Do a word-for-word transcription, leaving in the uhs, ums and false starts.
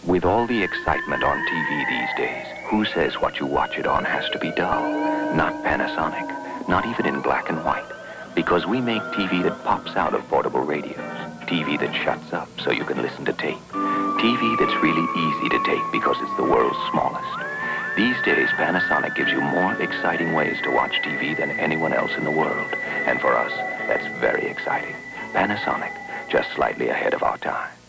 With all the excitement on T V these days, who says what you watch it on has to be dull? Not Panasonic, not even in black and white. Because we make T V that pops out of portable radios. T V that shuts up so you can listen to tape. T V that's really easy to take because it's the world's smallest. These days, Panasonic gives you more exciting ways to watch T V than anyone else in the world. And for us, that's very exciting. Panasonic, just slightly ahead of our time.